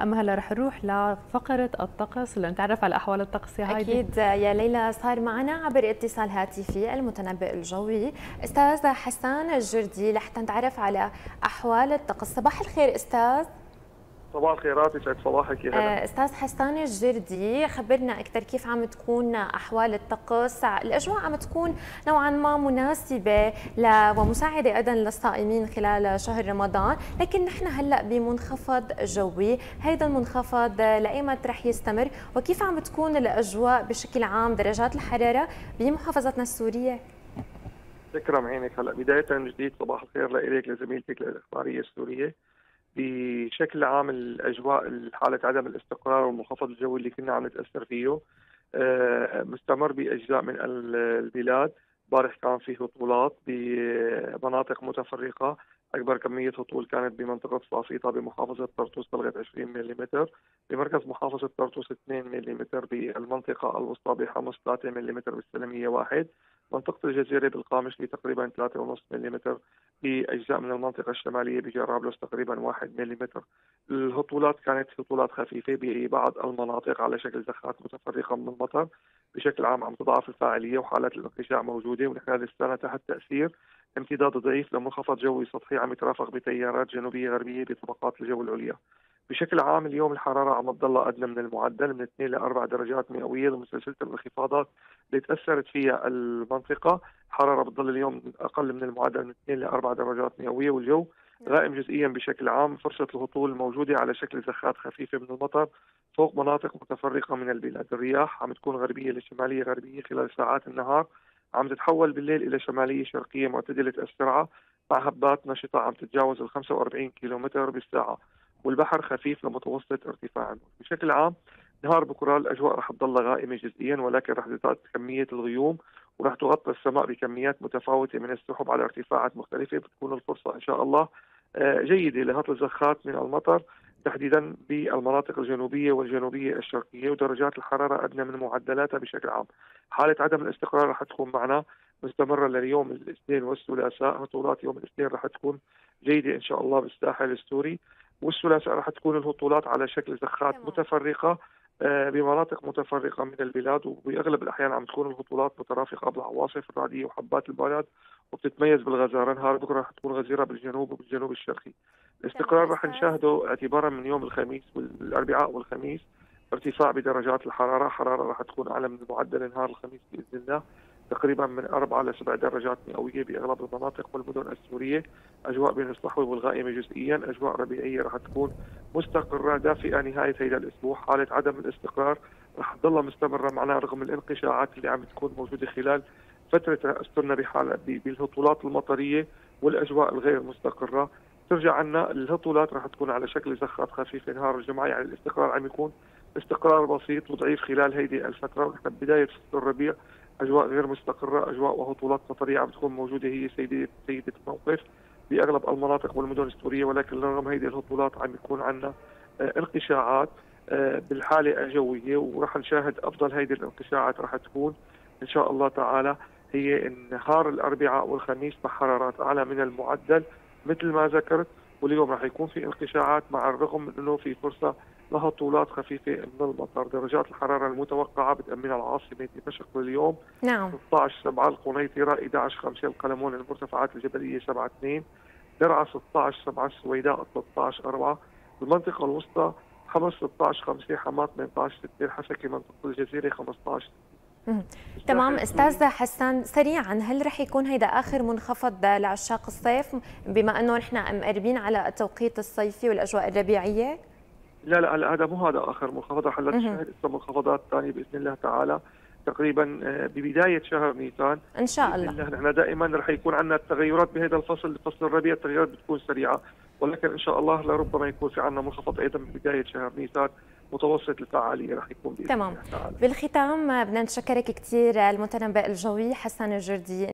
اما هلا رح نروح لفقره الطقس لنتعرف على احوال الطقس يا هايدي. أكيد يا ليلى، صار معنا عبر اتصال هاتفي المتنبئ الجوي أستاذ حسان الجردي لحتى نتعرف على أحوال الطقس. صباح الخير أستاذ. صباح الخيرات، يسعد صباحك يا هلا. أستاذ حسان الجردي، خبرنا أكثر كيف عم تكون أحوال الطقس. الأجواء عم تكون نوعا ما مناسبة ومساعدة أيضا للصائمين خلال شهر رمضان، لكن نحن هلأ بمنخفض جوي، هيدا المنخفض لأيمتى رح يستمر؟ وكيف عم تكون الأجواء بشكل عام، درجات الحرارة بمحافظتنا السورية؟ تكرم عينك. هلا بداية جديد صباح الخير لإلك لزميلتك الإخبارية السورية. بشكل عام الأجواء، حالة عدم الاستقرار والمنخفض الجوي اللي كنا عم نتأثر فيه مستمر بأجزاء من البلاد. امبارح كان في هطولات بمناطق متفرقة. أكبر كمية هطول كانت بمنطقة صافيطة بمحافظة طرطوس بلغت 20 ملم، بمركز محافظة طرطوس 2 ملم، بالمنطقة الوسطى بحمص 3 ملم، بالسلمية 1، منطقة الجزيرة بالقامشلي تقريبا 3.5 ملم، بأجزاء من المنطقة الشمالية بجرابلس تقريبا 1 ملم. الهطولات كانت هطولات خفيفة ببعض المناطق على شكل زخات متفرقة من المطر. بشكل عام عم تضاعف الفاعلية وحالات الانقشاع موجودة، ونحن لسه تحت تأثير امتداد ضعيف لمنخفض جوي سطحي عم يترافق بتيارات جنوبية غربية بطبقات الجو العليا. بشكل عام اليوم الحرارة عم تضل أدنى من المعدل، من 2 ل 4 درجات مئوية ضمن سلسلة الانخفاضات اللي تأثرت فيها المنطقة. الحرارة بتضل اليوم أقل من المعدل من 2 ل 4 درجات مئوية، والجو غائم جزئيا بشكل عام. فرصة الهطول موجودة على شكل زخات خفيفة من المطر فوق مناطق متفرقة من البلاد. الرياح عم تكون غربية لشمالية غربية خلال ساعات النهار، عم تتحول بالليل إلى شمالية شرقية معتدلة السرعة مع هبات نشطة عم تتجاوز ال 45 كيلومتر بالساعة، والبحر خفيف لمتوسط ارتفاع. بشكل عام نهار بكره الأجواء رح تضل غائمة جزئيا، ولكن رح تزداد كمية الغيوم ورح تغطي السماء بكميات متفاوتة من السحب على ارتفاعات مختلفة. بتكون الفرصة إن شاء الله جيدة لهطل زخات من المطر تحديدا بالمناطق الجنوبية والجنوبية الشرقية، ودرجات الحرارة أدنى من معدلاتها بشكل عام. حالة عدم الاستقرار رح تكون معنا مستمرة لليوم الاثنين والثلاثاء. هطولات يوم الاثنين رح تكون جيدة إن شاء الله بالساحل السوري، والثلاثاء رح تكون الهطولات على شكل زخات متفرقة بمناطق متفرقة من البلاد، وبأغلب الأحيان عم تكون الهطولات مترافقة بالعواصف الرعدية وحبات البرد، وبتتميز بالغزارة. نهار بكرة رح تكون غزيرة بالجنوب وبالجنوب الشرقي. الاستقرار رح نشاهده اعتبارا من يوم الخميس والأربعاء والخميس، ارتفاع بدرجات الحرارة. حرارة رح تكون أعلى من المعدل نهار الخميس بإذن الله، تقريبا من 4 ل 7 درجات مئوية بأغلب المناطق والمدن السورية. أجواء بين الصحوة والغائمة جزئيا، أجواء ربيعية رح تكون مستقرة دافئة نهاية هذا الأسبوع. حالة عدم الاستقرار رح تضل مستمرة معنا رغم الانقشاعات اللي عم تكون موجودة خلال فترة تأثرنا بحالة بالهطولات المطرية والأجواء الغير مستقرة. ترجع عنا الهطولات رح تكون على شكل زخات خفيفة نهار الجمعة، يعني الاستقرار عم يكون استقرار بسيط وضعيف خلال هذه الفترة. ونحن بداية فصل الربيع أجواء غير مستقرة، أجواء وهطولات مطرية عم تكون موجودة هي سيدة الموقف بأغلب المناطق والمدن السورية. ولكن رغم هذه الهطولات عم يكون عندنا انقشاعات بالحالة الجوية، ورح نشاهد أفضل هذه الانقشاعات رح تكون إن شاء الله تعالى هي نهار الأربعاء والخميس مع حرارات أعلى من المعدل مثل ما ذكرت. واليوم رح يكون في انقشاعات مع الرغم من أنه في فرصة لهطولات خفيفة من المطر. درجات الحرارة المتوقعة بتأمين العاصمة دمشق اليوم نعم 16/7 القنيطرة، 11/5 القلمون، المرتفعات الجبلية 7/2، درعا 16/7 السويداء 13/4، المنطقة الوسطى حمص 16/5، حماة 18/6، حسكة منطقة الجزيرة 15. تمام استاذ حسان، سريعا هل رح يكون هيدا اخر منخفض لعشاق الصيف بما انه نحن مقربين على التوقيت الصيفي والاجواء الربيعيه؟ لا هذا مو هذا اخر منخفض، رح نشاهد منخفضات ثانيه باذن الله تعالى تقريبا ببدايه شهر نيسان ان شاء الله. نحن دائما رح يكون عندنا التغيرات بهذا الفصل، فصل الربيع التغيرات بتكون سريعه، ولكن ان شاء الله لربما يكون في عندنا منخفض ايضا ببدايه شهر نيسان متوسط الفعاليه رح يكون بإذن تمام. الله تعالى. بالختام بدنا نشكرك كثير المتنبئ الجوي حسان الجردي.